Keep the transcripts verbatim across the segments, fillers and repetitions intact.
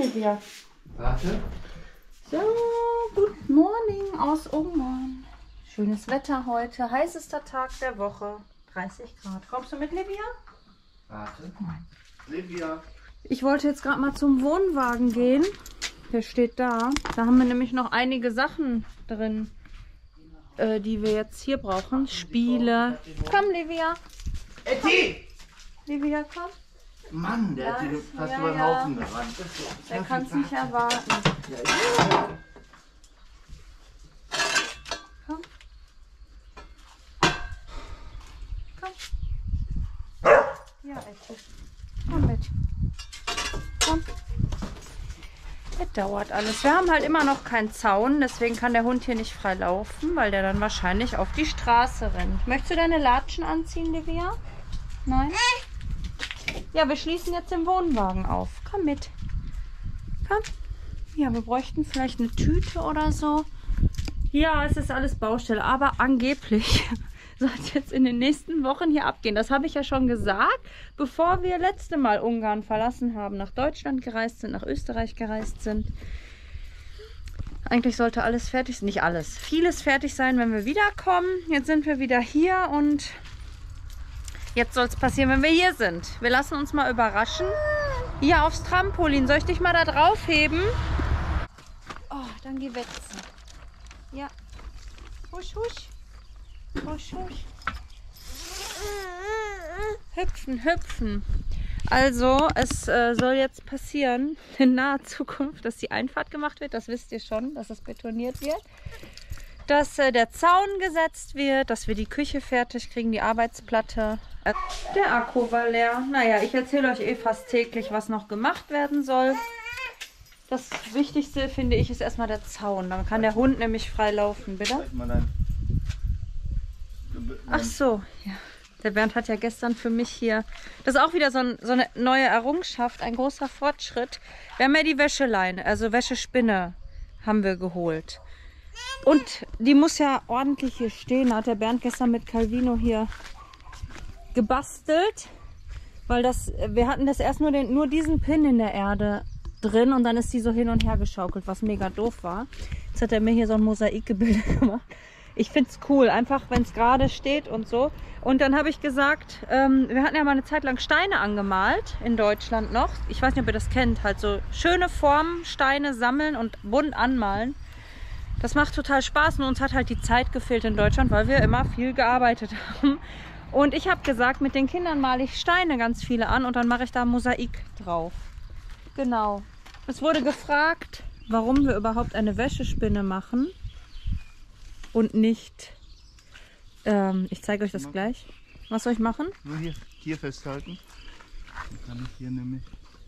Livia. Warte. So, good morning aus Ungarn. Schönes Wetter heute, heißester Tag der Woche, dreißig Grad. Kommst du mit, Livia? Warte. Livia. Ich wollte jetzt gerade mal zum Wohnwagen gehen. Der steht da. Da haben wir nämlich noch einige Sachen drin, äh, die wir jetzt hier brauchen. Spiele. Komm, Livia. Etty! Livia, komm. Mann, der hat Das- hier fast ja, über den ja. Haufen gerannt. Das ist so- Der kann es nicht erwarten. Ja, ja. Komm. Komm. Ja, Etty. Komm mit. Komm. Das dauert alles. Wir haben halt immer noch keinen Zaun, deswegen kann der Hund hier nicht frei laufen, weil der dann wahrscheinlich auf die Straße rennt. Möchtest du deine Latschen anziehen, Livia? Nein? Ja, wir schließen jetzt den Wohnwagen auf. Komm mit. Komm. Ja, wir bräuchten vielleicht eine Tüte oder so. Ja, es ist alles Baustelle, aber angeblich soll es jetzt in den nächsten Wochen hier abgehen. Das habe ich ja schon gesagt, bevor wir letzte Mal Ungarn verlassen haben, nach Deutschland gereist sind, nach Österreich gereist sind. Eigentlich sollte alles fertig sein, nicht alles, vieles fertig sein, wenn wir wiederkommen. Jetzt sind wir wieder hier und jetzt soll es passieren, wenn wir hier sind. Wir lassen uns mal überraschen. Ja, aufs Trampolin. Soll ich dich mal da drauf heben? Oh, dann geh wetzen. Ja. Husch, husch. Husch, husch. Hüpfen, hüpfen. Also, es äh, soll jetzt passieren in naher Zukunft, dass die Einfahrt gemacht wird. Das wisst ihr schon, dass es betoniert wird. Dass äh, der Zaun gesetzt wird, dass wir die Küche fertig kriegen, die Arbeitsplatte. Äh, der Akku war leer. Naja, ich erzähle euch eh fast täglich, was noch gemacht werden soll. Das Wichtigste, finde ich, ist erstmal der Zaun. Dann kann der Hund nämlich frei laufen, bitte. Zeig mal dein- Ach so, ja. Der Bernd hat ja gestern für mich hier, das ist auch wieder so, ein, so eine neue Errungenschaft, ein großer Fortschritt. Wir haben ja die Wäscheleine, also Wäschespinne haben wir geholt. Und die muss ja ordentlich hier stehen. Da hat der Bernd gestern mit Calvino hier gebastelt, weil das, wir hatten das erst nur, den, nur diesen Pin in der Erde drin und dann ist die so hin und her geschaukelt, was mega doof war. Jetzt hat er mir hier so ein Mosaikgebilde gemacht. Ich finde es cool, einfach wenn es gerade steht und so. Und dann habe ich gesagt, ähm, wir hatten ja mal eine Zeit lang Steine angemalt, in Deutschland noch. Ich weiß nicht, ob ihr das kennt, halt so schöne Formen, Steine sammeln und bunt anmalen. Das macht total Spaß und uns hat halt die Zeit gefehlt in Deutschland, weil wir immer viel gearbeitet haben. Und ich habe gesagt, mit den Kindern male ich Steine ganz viele an und dann mache ich da Mosaik drauf. Genau. Es wurde gefragt, warum wir überhaupt eine Wäschespinne machen. Und nicht, ähm, ich zeige euch das gleich. Was soll ich machen? Nur hier, hier festhalten. Dann kann ich hier nämlich.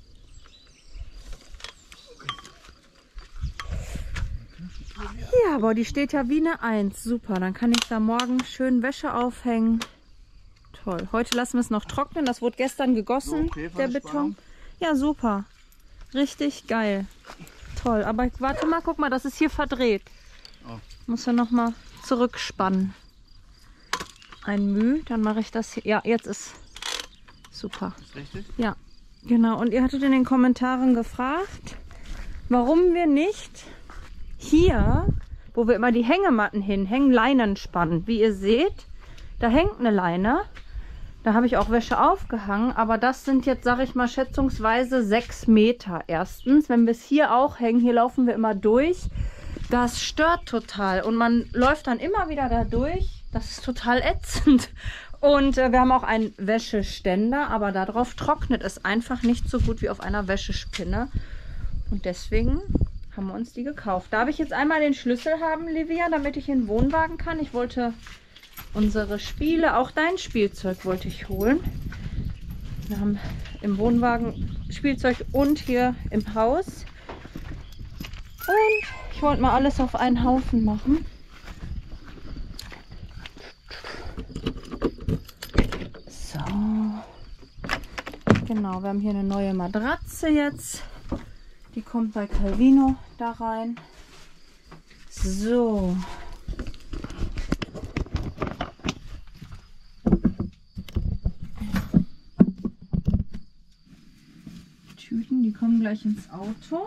Ja, aber die steht ja wie eine Eins. Super, dann kann ich da morgen schön Wäsche aufhängen. Toll. Heute lassen wir es noch trocknen. Das wurde gestern gegossen, So, der Beton. Ja, super. Richtig geil. Toll. Aber warte mal, guck mal, das ist hier verdreht. Oh. Muss ja noch mal zurückspannen. Ein Müh, dann mache ich das hier. Ja, jetzt ist super. Ist richtig? Ja, genau. Und ihr hattet in den Kommentaren gefragt, warum wir nicht hier, wo wir immer die Hängematten hinhängen, Leinen spannen. Wie ihr seht, da hängt eine Leine. Da habe ich auch Wäsche aufgehangen, aber das sind jetzt, sage ich mal, schätzungsweise sechs Meter. Erstens, wenn wir es hier auch hängen, hier laufen wir immer durch. Das stört total und man läuft dann immer wieder da durch. Das ist total ätzend. Und äh, wir haben auch einen Wäscheständer, aber darauf trocknet es einfach nicht so gut wie auf einer Wäschespinne. Und deswegen haben wir uns die gekauft. Darf ich jetzt einmal den Schlüssel haben, Livia, damit ich in den Wohnwagen kann? Ich wollte unsere Spiele, auch dein Spielzeug wollte ich holen. Wir haben im Wohnwagen Spielzeug und hier im Haus. Und ich wollte mal alles auf einen Haufen machen. So. Genau, wir haben hier eine neue Matratze jetzt. Die kommt bei Calvino da rein. So. kommen gleich ins Auto.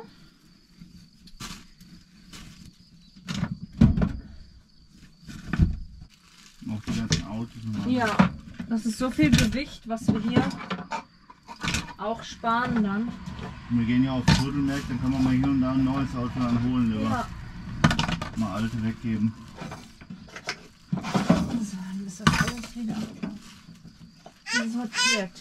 Auch die ganzen Autos. Ja, das ist so viel Gewicht, was wir hier auch sparen dann. Wir gehen ja aufs Turtelmarkt, dann kann man mal hier und da ein neues Auto dann holen. Lieber. Ja. Mal alte weggeben. So, dann ist das alles wieder sortiert.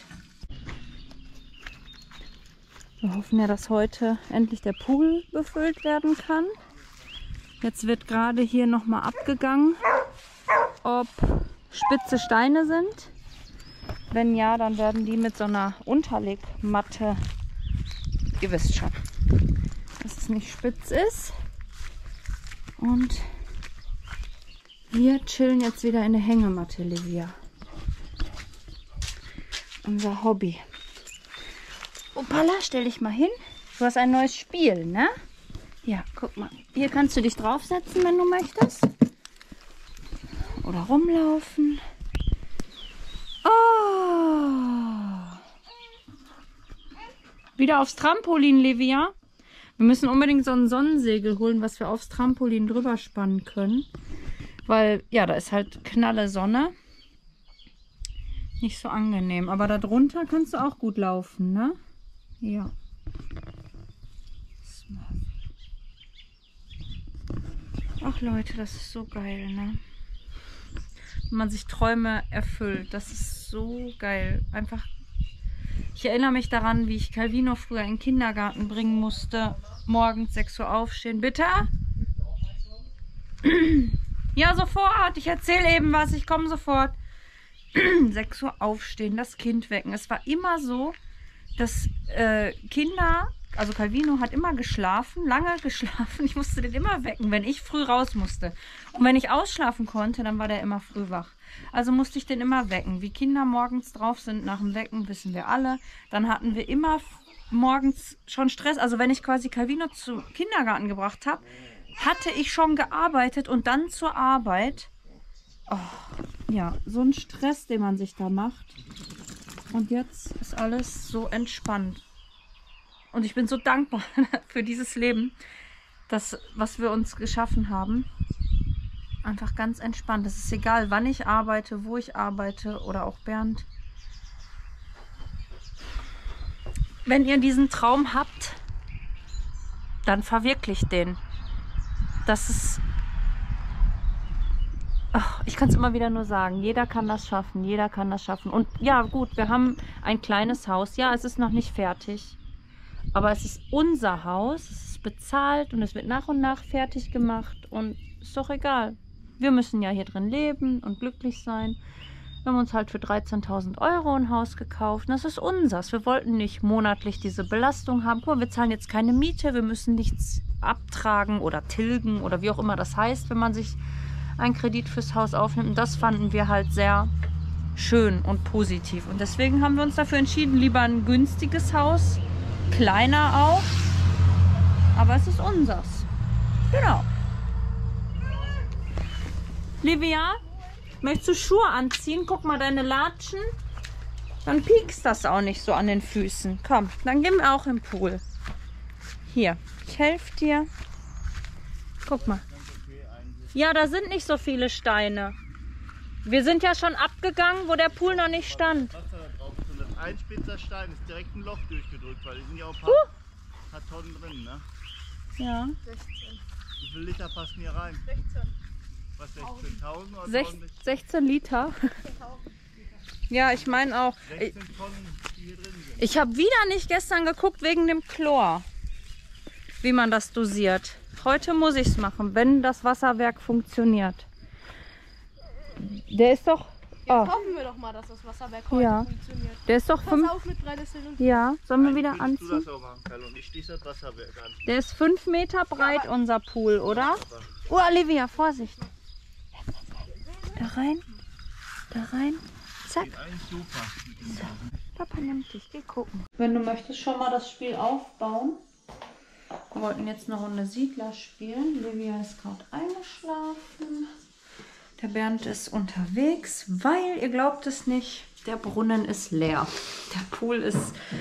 Wir hoffen ja, dass heute endlich der Pool befüllt werden kann. Jetzt wird gerade hier nochmal abgegangen, ob spitze Steine sind. Wenn ja, dann werden die mit so einer Unterlegmatte, ihr wisst schon, dass es nicht spitz ist. Und wir chillen jetzt wieder in der Hängematte, Livia. Unser Hobby. Opala, stell dich mal hin. Du hast ein neues Spiel, ne? Ja, guck mal. Hier kannst du dich draufsetzen, wenn du möchtest. Oder rumlaufen. Oh! Wieder aufs Trampolin, Livia. Wir müssen unbedingt so ein Sonnensegel holen, was wir aufs Trampolin drüber spannen können. Weil, ja, da ist halt knalle Sonne. Nicht so angenehm. Aber da drunter kannst du auch gut laufen, ne? Ja. Ach Leute, das ist so geil, ne? Wenn man sich Träume erfüllt, das ist so geil. Einfach, ich erinnere mich daran, wie ich Calvino früher in den Kindergarten bringen musste. Morgens sechs Uhr aufstehen. Bitte? Ja, sofort. Ich erzähle eben was. Ich komme sofort. sechs Uhr aufstehen, das Kind wecken. Es war immer so, dass äh, Kinder, also Calvino hat immer geschlafen, lange geschlafen. Ich musste den immer wecken, wenn ich früh raus musste. Und wenn ich ausschlafen konnte, dann war der immer früh wach. Also musste ich den immer wecken. Wie Kinder morgens drauf sind nach dem Wecken, wissen wir alle. Dann hatten wir immer morgens schon Stress. Also wenn ich quasi Calvino zum Kindergarten gebracht habe, hatte ich schon gearbeitet und dann zur Arbeit. Oh, ja, so ein Stress, den man sich da macht. Und jetzt ist alles so entspannt. Und ich bin so dankbar für dieses Leben, das, was wir uns geschaffen haben. Einfach ganz entspannt. Es ist egal, wann ich arbeite, wo ich arbeite oder auch Bernd. Wenn ihr diesen Traum habt, dann verwirklicht den. Das ist... Ach, ich kann es immer wieder nur sagen, jeder kann das schaffen, jeder kann das schaffen. Und ja gut, wir haben ein kleines Haus. Ja, es ist noch nicht fertig. Aber es ist unser Haus, es ist bezahlt und es wird nach und nach fertig gemacht. Und ist doch egal. Wir müssen ja hier drin leben und glücklich sein. Wir haben uns halt für dreizehntausend Euro ein Haus gekauft. Und das ist unseres. Wir wollten nicht monatlich diese Belastung haben. Guck mal, wir zahlen jetzt keine Miete, wir müssen nichts abtragen oder tilgen oder wie auch immer das heißt, wenn man sich einen Kredit fürs Haus aufnimmt. Und das fanden wir halt sehr schön und positiv. Und deswegen haben wir uns dafür entschieden, lieber ein günstiges Haus, kleiner auch, aber es ist unseres. Genau. Livia, möchtest du Schuhe anziehen? Guck mal, deine Latschen. Dann piekst das auch nicht so an den Füßen. Komm, dann gehen wir auch im Pool. Hier, ich helfe dir. Guck mal. Ja, da sind nicht so viele Steine. Wir sind ja schon abgegangen, wo der Pool noch nicht stand. Wasser da drauf ist und das ein spitzer Stein ist direkt ein Loch durchgedrückt, weil die sind ja auch ein paar, Uh. paar Tonnen drin, ne? Ja. sechzehn. Wie viele Liter passen hier rein? sechzehn. Was, sechzehntausend oder Sech, sechzehn Liter. Ja, ich meine auch. sechzehn Tonnen, die hier drin sind. Ich habe wieder nicht gestern geguckt wegen dem Chlor, wie man das dosiert. Heute muss ich es machen, wenn das Wasserwerk funktioniert. Der ist doch... Jetzt Oh, hoffen wir doch mal, dass das Wasserwerk heute Ja. funktioniert. der ist doch Pass fünf... auf mit Brennnesseln und... Ja, sollen wir wieder Eigentlich willst du anziehen? das auch machen, Karl, und ich schließe das Wasserwerk an. Der ist fünf Meter breit, unser Pool, oder? Oh, Olivia, Vorsicht. Da rein, da rein, zack. Geht eigentlich super. Papa nimmt dich, geh gucken. Wenn du möchtest, schon mal das Spiel aufbauen. Wir wollten jetzt eine Runde Siedler spielen. Livia ist gerade eingeschlafen. Der Bernd ist unterwegs, weil, ihr glaubt es nicht, der Brunnen ist leer. Der Pool ist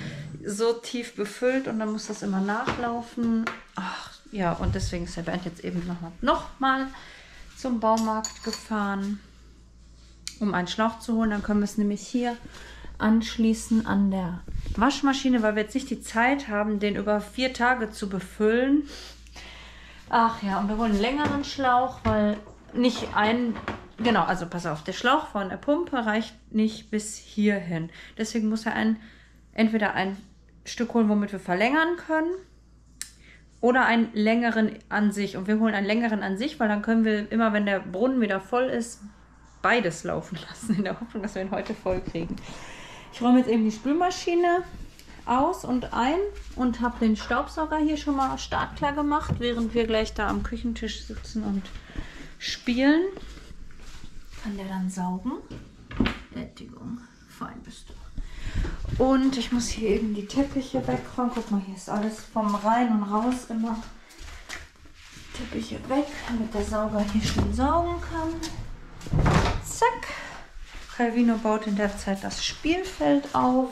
so tief befüllt und dann muss das immer nachlaufen. Ach ja, und deswegen ist der Bernd jetzt eben nochmal noch mal zum Baumarkt gefahren, um einen Schlauch zu holen. Dann können wir es nämlich hier anschließen an der Waschmaschine, weil wir jetzt nicht die Zeit haben, den über vier Tage zu befüllen. Ach ja, und wir wollen einen längeren Schlauch, weil nicht ein, genau, also pass auf, der Schlauch von der Pumpe reicht nicht bis hierhin. Deswegen muss er ein, entweder ein Stück holen, womit wir verlängern können, oder einen längeren an sich. Und wir holen einen längeren an sich, weil dann können wir immer, wenn der Brunnen wieder voll ist, beides laufen lassen, in der Hoffnung, dass wir ihn heute voll kriegen. Ich räume jetzt eben die Spülmaschine aus und ein und habe den Staubsauger hier schon mal startklar gemacht, während wir gleich da am Küchentisch sitzen und spielen. Kann der dann saugen. Sättigung, fein bist du. Und ich muss hier eben die Teppiche wegräumen. Guck mal, hier ist alles vom Rein und Raus immer. Teppiche weg, damit der Sauger hier schön saugen kann. Zack. Calvino baut in der Zeit das Spielfeld auf.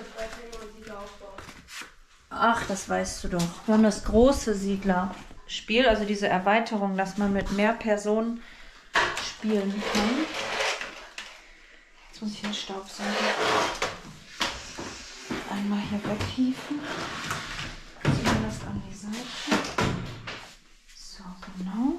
Ach, das weißt du doch. Wir haben das große Siedlerspiel, also diese Erweiterung, dass man mit mehr Personen spielen kann. Jetzt muss ich den Staubsauger einmal hier weghieven. Zumindest an die Seite. So, genau.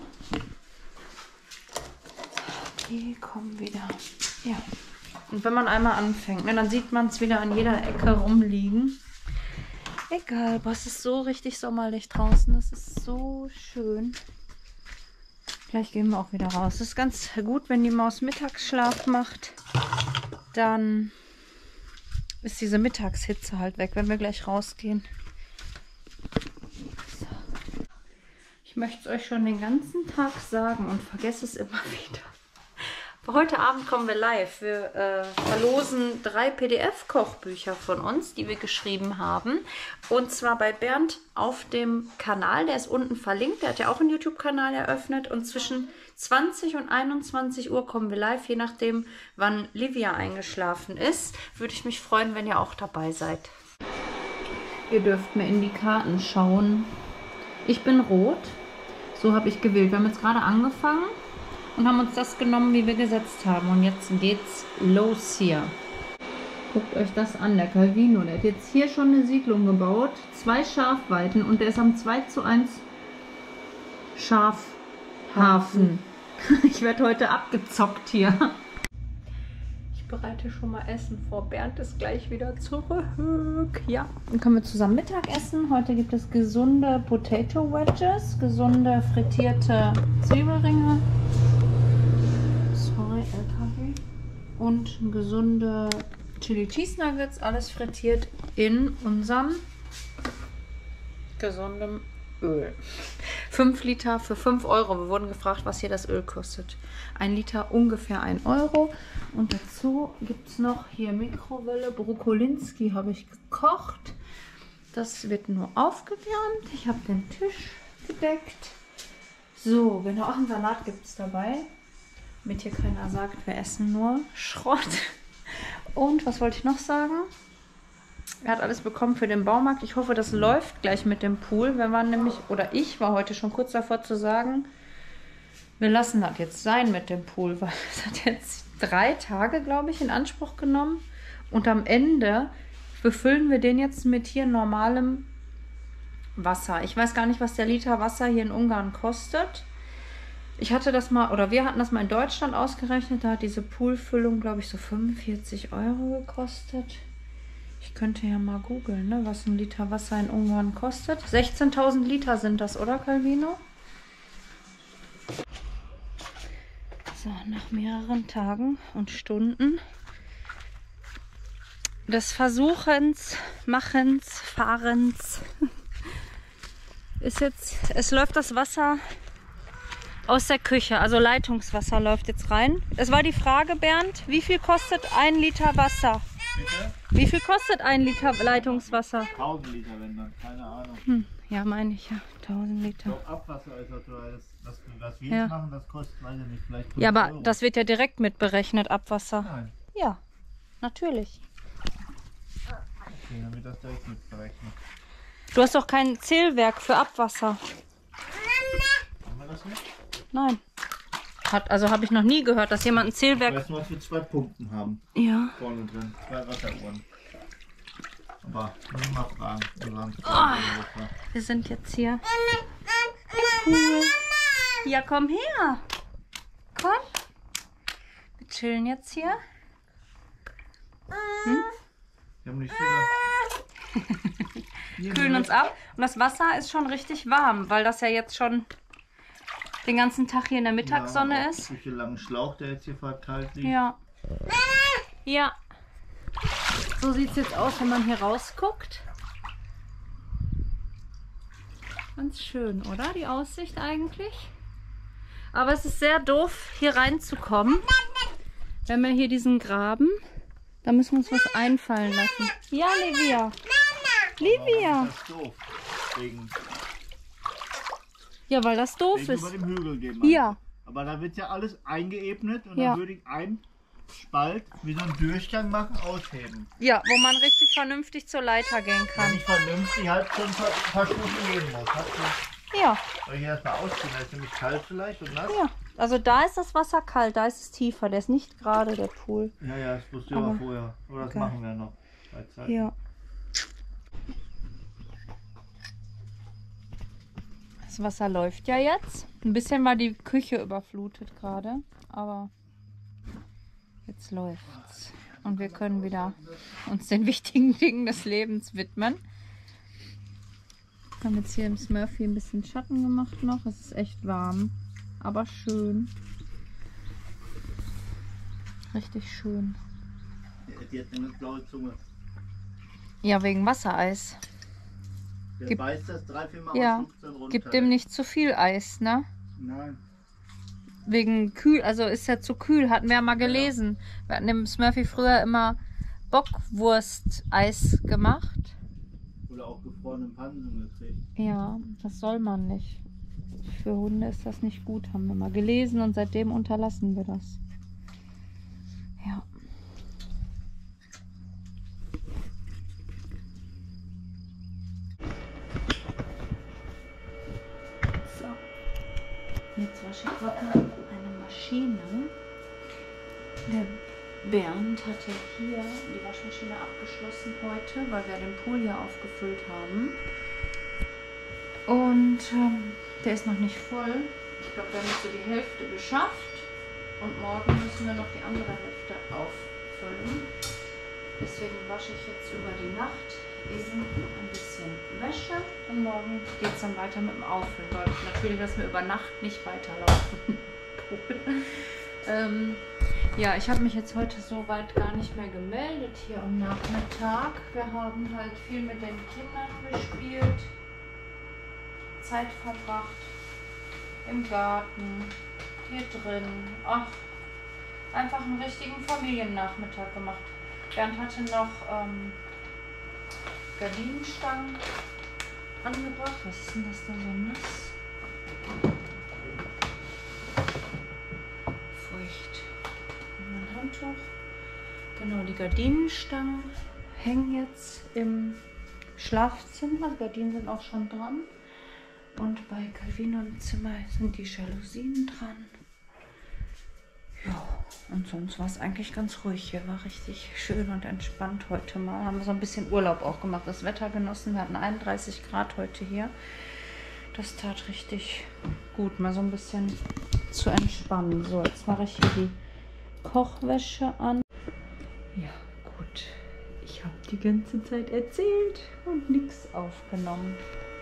Die kommen wieder. Ja. Und wenn man einmal anfängt, ne, dann sieht man es wieder an jeder Ecke rumliegen. Egal, aber es ist so richtig sommerlich draußen. Es ist so schön. Gleich gehen wir auch wieder raus. Es ist ganz gut, wenn die Maus Mittagsschlaf macht. Dann ist diese Mittagshitze halt weg, wenn wir gleich rausgehen. So. Ich möchte es euch schon den ganzen Tag sagen und vergesse es immer wieder. Heute Abend kommen wir live. Wir äh, verlosen drei P D F-Kochbücher von uns, die wir geschrieben haben. Und zwar bei Bernd auf dem Kanal. Der ist unten verlinkt. Der hat ja auch einen YouTube-Kanal eröffnet. Und zwischen zwanzig und einundzwanzig Uhr kommen wir live, je nachdem, wann Livia eingeschlafen ist. Würde ich mich freuen, wenn ihr auch dabei seid. Ihr dürft mir in die Karten schauen. Ich bin rot. So habe ich gewählt. Wir haben jetzt gerade angefangen und haben uns das genommen, wie wir gesetzt haben. Und jetzt geht's los hier. Guckt euch das an, der Calvino. Der hat jetzt hier schon eine Siedlung gebaut. Zwei Schafweiten und der ist am zwei zu eins Schafhafen. Ich werde heute abgezockt hier. Ich bereite schon mal Essen vor. Bernd ist gleich wieder zurück. Ja, dann können wir zusammen Mittag essen. Heute gibt es gesunde Potato Wedges, gesunde frittierte Zwiebelringe. Sorry, L K W. Und gesunde Chili Cheese Nuggets, alles frittiert in unserem gesundem Öl. fünf Liter für fünf Euro. Wir wurden gefragt, was hier das Öl kostet. Ein Liter ungefähr ein Euro. Und dazu gibt es noch hier Mikrowelle. Brokkolinski habe ich gekocht. Das wird nur aufgewärmt. Ich habe den Tisch gedeckt. So, genau, auch einen Salat gibt es dabei. Damit hier keiner sagt, wir essen nur Schrott. Und was wollte ich noch sagen? Er hat alles bekommen für den Baumarkt. Ich hoffe, das läuft gleich mit dem Pool. Wir waren nämlich, oder ich war heute schon kurz davor zu sagen, wir lassen das jetzt sein mit dem Pool, weil es hat jetzt drei Tage, glaube ich, in Anspruch genommen. Und am Ende befüllen wir den jetzt mit hier normalem Wasser. Ich weiß gar nicht, was der Liter Wasser hier in Ungarn kostet. Ich hatte das mal, oder wir hatten das mal in Deutschland ausgerechnet. Da hat diese Poolfüllung, glaube ich, so fünfundvierzig Euro gekostet. Ich könnte ja mal googeln, ne, was ein Liter Wasser in Ungarn kostet. sechzehntausend Liter sind das, oder Calvino? So, nach mehreren Tagen und Stunden des Versuchens, Machens, Fahrens ist jetzt, es läuft das Wasser aus der Küche, also Leitungswasser läuft jetzt rein. Es war die Frage, Bernd, wie viel kostet ein Liter Wasser? Bitte? Wie viel kostet ein Liter Leitungswasser? tausend Liter, wenn dann, keine Ahnung. Hm, ja, meine ich ja, tausend Liter. Doch, Abwasser ist das, das, das, was wir Ja. jetzt machen, das kostet, weiß ich nicht, vielleicht fünf Ja, aber Euro. das wird ja direkt mit berechnet, Abwasser. Nein. Ja, natürlich. Okay, dann wird das direkt mitberechnet. Du hast doch kein Zählwerk für Abwasser. Haben wir das nicht? Nein. Hat, also habe ich noch nie gehört, dass jemand ein Zählwerk... Weißt du, was wir zwei Punkten haben? Ja. Vorne drin. Zwei Wasseruhren. Aber nie mal fragen. Oh, wir sind jetzt hier. Cool. Ja, komm her. Komm. Wir chillen jetzt hier. Hm? Wir haben nicht viel. Kühlen uns ab. Und das Wasser ist schon richtig warm, weil das ja jetzt schon den ganzen Tag hier in der Mittagssonne ja, ist. Durch den langen Schlauch, der jetzt hier verteilt liegt. Ja. Ja. So sieht es jetzt aus, wenn man hier rausguckt. Ganz schön, oder? Die Aussicht eigentlich. Aber es ist sehr doof, hier reinzukommen. Wenn wir hier diesen Graben, da müssen wir uns was einfallen lassen. Ja, Livia. Livia. Das ist doof. Wegen, Ja, weil das doof wegen ist. über dem Hügel gehen. Ja. Aber da wird ja alles eingeebnet und Ja. dann würde ich einen Spalt wie so einen Durchgang machen, ausheben. Ja, wo man richtig vernünftig zur Leiter gehen Wenn kann. ich vernünftig halt schon ein paar, ein paar Stufen gehen muss. Hast du, Ja, soll ich erstmal ausziehen? Da ist nämlich kalt vielleicht und nass. ja. Also da ist das Wasser kalt, da ist es tiefer. Der ist nicht gerade, der Pool. Ja, ja, das wusste ich Aber- aber vorher. Aber das okay. machen wir noch. Bei Zeit. Ja. Das Wasser läuft ja jetzt. Ein bisschen war die Küche überflutet gerade, aber jetzt läuft's. Und wir können wieder uns den wichtigen Dingen des Lebens widmen. Wir haben jetzt hier im Smurfy ein bisschen Schatten gemacht noch. Es ist echt warm, aber schön. Richtig schön. Die hat eine blaue Zunge. Ja, wegen Wassereis. Der Gib- beißt das drei, vier Mal Ja, und schluckt dann runter. Gib dem nicht zu viel Eis, ne? Nein. Wegen kühl, also ist ja zu kühl, hatten wir ja mal gelesen. Wir hatten im Smurfy früher immer Bockwurst-Eis gemacht. Oder auch gefrorenen Pansen gekriegt. Ja, das soll man nicht. Für Hunde ist das nicht gut, haben wir mal gelesen und seitdem unterlassen wir das. Ja. So. Jetzt wasche ich gerade eine Maschine. Der Bernd hat ja hier die Waschmaschine abgeschlossen heute, weil wir den Pool hier aufgefüllt haben. Und ähm, der ist noch nicht voll. Ich glaube, wir haben jetzt so die Hälfte geschafft. Und morgen müssen wir noch die andere Hälfte auffüllen. Deswegen wasche ich jetzt über die Nacht eben ein bisschen Wäsche. Und morgen geht es dann weiter mit dem Auffüllen. Weil natürlich lassen wir über Nacht nicht weiterlaufen. ähm, ja, ich habe mich jetzt heute soweit gar nicht mehr gemeldet hier am Nachmittag. Wir haben halt viel mit den Kindern gespielt. Zeit verbracht im Garten, hier drin. Ach, einfach einen richtigen Familiennachmittag gemacht. Bernd hatte noch ähm, Gardinenstangen angebracht. Was ist denn das da so nass? Feucht. Und ein Handtuch. Genau, die Gardinenstangen hängen jetzt im Schlafzimmer. Die Gardinen sind auch schon dran. Und bei Calvino im Zimmer sind die Jalousien dran. Ja, und sonst war es eigentlich ganz ruhig hier. War richtig schön und entspannt heute mal. Haben wir so ein bisschen Urlaub auch gemacht, das Wetter genossen. Wir hatten einunddreißig Grad heute hier. Das tat richtig gut, mal so ein bisschen zu entspannen. So, jetzt mache ich hier die Kochwäsche an. Ja, gut. Ich habe die ganze Zeit erzählt und nichts aufgenommen.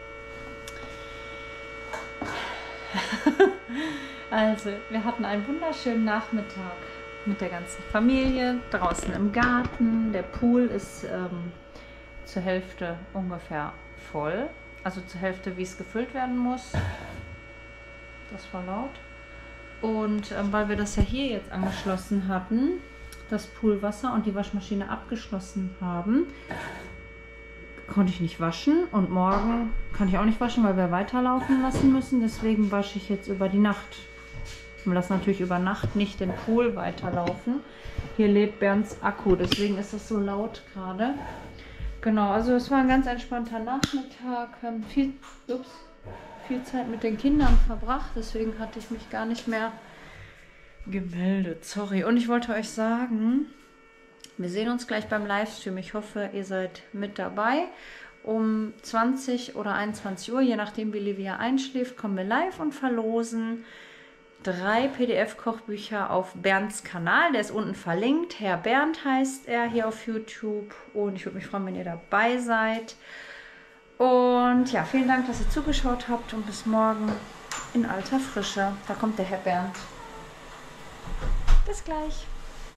Also, wir hatten einen wunderschönen Nachmittag mit der ganzen Familie draußen im Garten. Der Pool ist ähm, zur Hälfte ungefähr voll. Also zur Hälfte, wie es gefüllt werden muss. Das war laut. Und ähm, weil wir das ja hier jetzt angeschlossen hatten, das Poolwasser und die Waschmaschine abgeschlossen haben, konnte ich nicht waschen und morgen kann ich auch nicht waschen, weil wir weiterlaufen lassen müssen. Deswegen wasche ich jetzt über die Nacht. Wir lassen natürlich über Nacht nicht den Pool weiterlaufen. Hier lädt Bernds Akku, deswegen ist es so laut gerade. Genau, also es war ein ganz entspannter Nachmittag. Wir haben viel, ups, viel Zeit mit den Kindern verbracht, deswegen hatte ich mich gar nicht mehr gemeldet. Sorry. Und ich wollte euch sagen, wir sehen uns gleich beim Livestream. Ich hoffe, ihr seid mit dabei. Um zwanzig oder einundzwanzig Uhr, je nachdem wie Livia einschläft, kommen wir live und verlosen drei P D F-Kochbücher auf Bernds Kanal. Der ist unten verlinkt. Herr Bernd heißt er hier auf YouTube. Und ich würde mich freuen, wenn ihr dabei seid. Und ja, vielen Dank, dass ihr zugeschaut habt. Und bis morgen in alter Frische. Da kommt der Herr Bernd. Bis gleich.